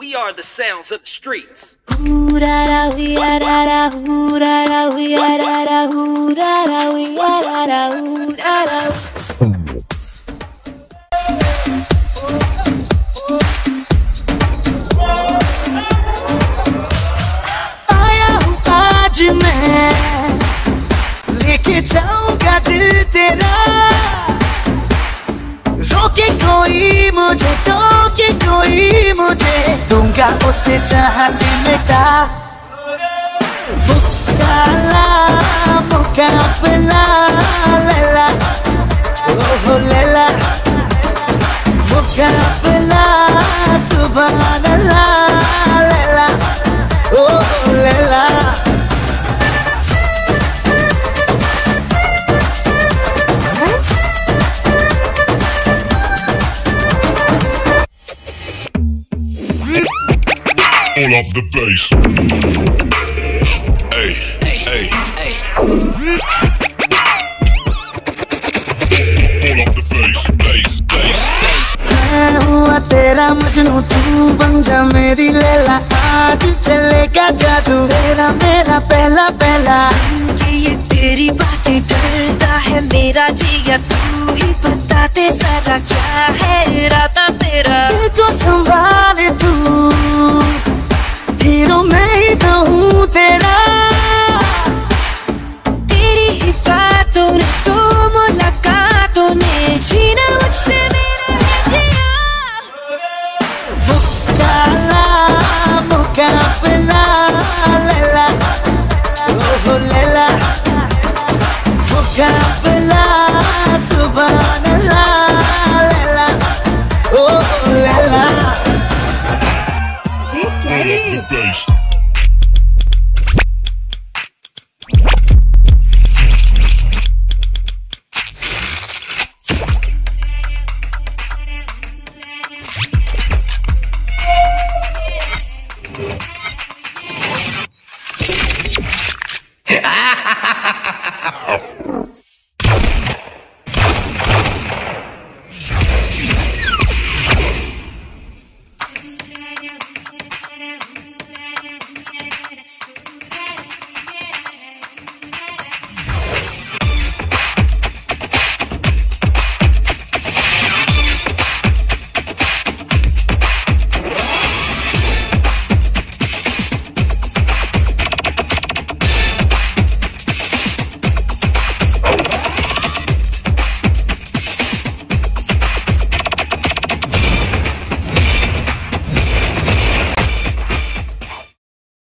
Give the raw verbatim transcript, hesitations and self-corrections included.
We are the sounds of the streets. आया हूँ आज मैं, लेके जाऊंगा दिल तेरा। रोके कोई मुझे, टोके कोई मुझे, दूंगा उसे जहाँ से मिटा। मुकाला मुकाबला लैला, ओह लैला, मुकाबला सुभान अल्लाह लैला, ओह Laila. Pull up the bass. Hey, hey, hey. Pull up the bass, bass, bass, bass. मैं हुआ तेरा मजनू, तू बन जा मेरी लैला। आज चलेगा जादू, तेरा मेरा पहला पहला। कि ये तेरी बातें डरता है मेरा जिया, तू ही बता दे सारा क्या है इरादा तेरा। दिल को संभाले तू, हीरो मैं ही तो हूँ तेरा। तेरी ही बातों ने, तो मुलाकातों ने, जीना मुझसे मेरा है जिया। मुकाला मुकाबला लैला, ओह लैला, मुकाबला सुभान अल्लाह लैला, ओह Laila. Pull up the bass.